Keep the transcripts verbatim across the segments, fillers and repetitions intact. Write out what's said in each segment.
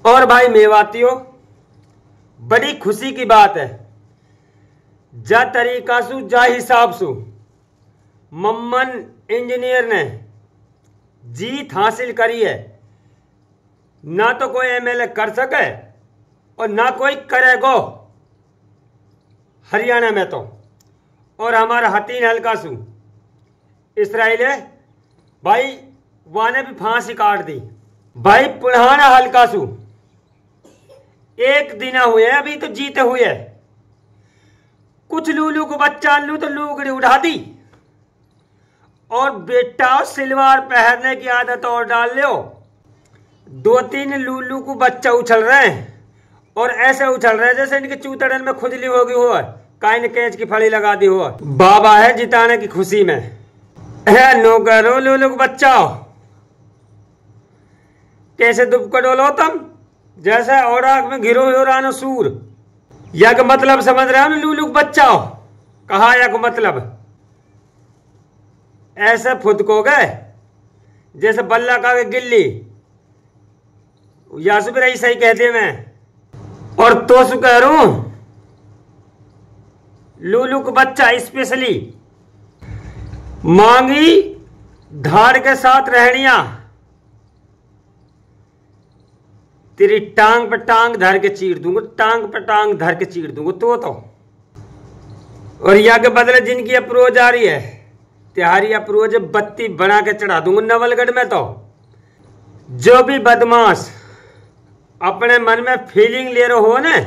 और भाई मेवातियों, बड़ी खुशी की बात है, जा तरीका सु जा हिसाब सु मम्मन इंजीनियर ने जीत हासिल करी है। ना तो कोई एमएलए कर सके और ना कोई करेगो हरियाणा में तो। और हमारा हतीन हल्का सु इसराइल है भाई, वाने भी फांसी काट दी भाई। पुराना हल्का सु एक दिन हुए अभी तो जीते हुए, कुछ लूलू को बच्चा लू तो लूगड़ी उठा दी और बेटा सिलवार पहनने की आदत और डाल लो। दो तीन लूलू को बच्चा उछल रहे हैं और ऐसे उछल रहे हैं जैसे इनके चूतड़न में खुजली होगी हो, काइन केच की फड़ी लगा दी हो। बाबा है जिताने की खुशी में है, नो करो लूलू को बच्चाओ। कैसे दुबका डोलो तुम, जैसे औराक में घिरो हो रानो सूर। या का मतलब समझ रहे हो ना, लूलू को बच्चाओ कहा या को मतलब ऐसे फुदको गए जैसे बल्ला का गिल्ली। यासु भी रही सही कहते मैं। और तो सु कह रू लूलू को बच्चा स्पेशली मांगी धाड़ के साथ रहनिया, तेरी टांग पे टांग धर के चीर दूंगा, टांग पे टांग धर के चीर दूंगा तो तो। और या के बदले जिनकी अप्रोच आ रही है, तिहारी अप्रोच बत्ती बना के चढ़ा दूंगा नवलगढ़ में। तो जो भी बदमाश अपने मन में फीलिंग ले रहे हो ना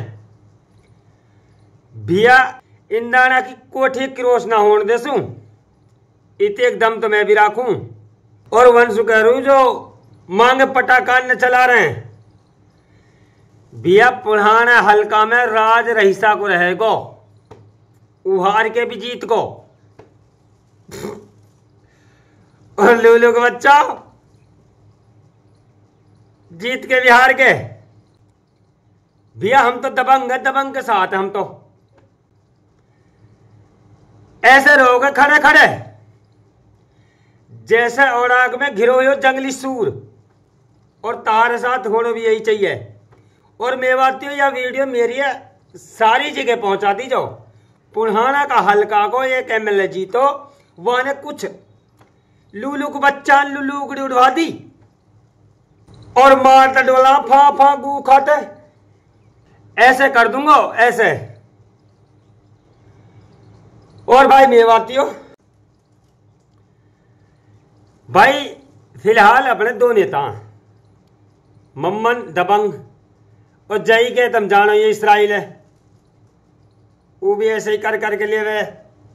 भैया, इंदाना की कोठी क्रॉस ना होने देसू, इतने एकदम तो मैं भी राखूं। और वंशु कह रू जो मांग पटाकान न चला रहे हैं भैया, पुराना हल्का में राज रहीसा को रहेगो, उहार के भी जीत को। और लूलू का बच्चा जीत के बिहार के भैया, हम तो दबंग है, दबंग के साथ हम तो ऐसे रहोगे खड़े खड़े जैसे औराग में घिरो हो जंगली सूर। और तारे साथ होना भी यही चाहिए। और मेवातियों या वीडियो मेरी है सारी जगह पहुंचा दी जाओ। पुराना का हल्का को एक एमएलए जीतो, वहां ने कुछ लूलू को बच्चा लूलू उगड़ी उड़वा दी और मारता डोला फा फा गू खाते ऐसे कर दूंगा ऐसे। और भाई मेवातियों, भाई फिलहाल अपने दो नेता मम्मन दबंग और जई के तुम जानो ये इसराइल है, वो भी ऐसे ही कर करके ले गए।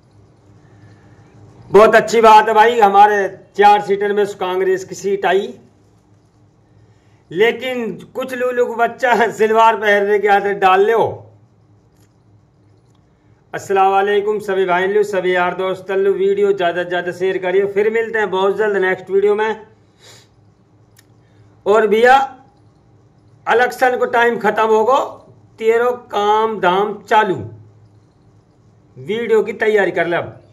बहुत अच्छी बात है भाई, हमारे चार सीटर में कांग्रेस की सीट आई। लेकिन कुछ लूलू को बच्चा सिलवार पहनने की आदत डाल लो। अस्सलाम वालेकुम सभी भाई लू, सभी यार दोस्त लू, वीडियो ज्यादा से ज्यादा शेयर करिए। फिर मिलते हैं बहुत जल्द नेक्स्ट वीडियो में। और भैया इलेक्शन को टाइम खत्म होगा, तेरो काम धाम चालू, वीडियो की तैयारी कर ले अब।